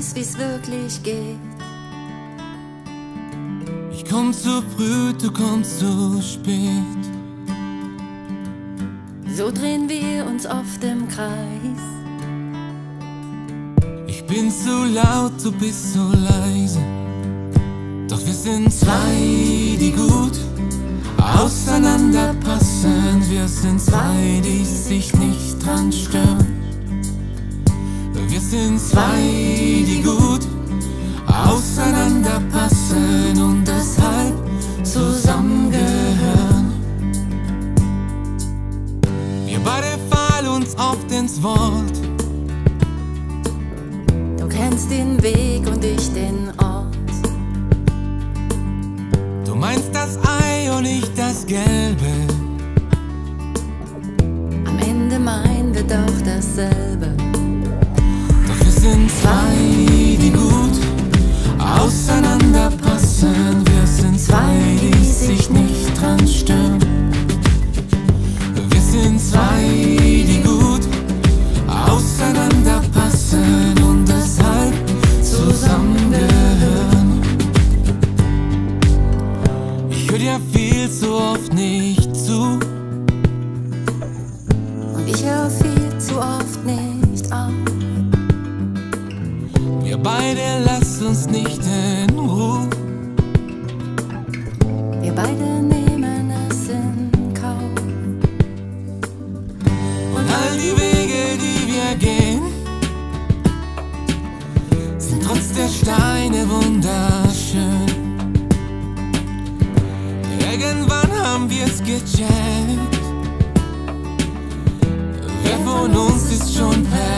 weiß, wie's wirklich geht. Ich komm zu früh, du kommst zu spät. So drehen wir uns oft im Kreis. Ich bin zu laut, du bist so leise. Doch wir sind zwei, die gut auseinander passen. Wir sind zwei, die sich nicht dran stören. Wir sind zwei, die gut auseinander passen und deshalb zusammengehören. Wir beide fallen uns oft ins Wort. Du kennst den Weg und ich den Ort. Du meinst das Ei und ich das Gelbe. Am Ende meinen wir doch dasselbe. Doch wir sind zwei, die gut auseinander passen. Wir sind zwei, die sich nicht dran stören. Wir sind zwei, die gut auseinander passen und deshalb zusammengehören. Ich hör dir viel zu oft nicht zu. Und ich höre viel zu oft nicht auf. Wir beide lassen uns nicht in Ruhe. Wir beide nehmen es in Kauf. Und all die Wege, die wir gehen, sind trotz der Steine wunderschön. Irgendwann haben wir's gecheckt. Wer von uns ist schon perfekt?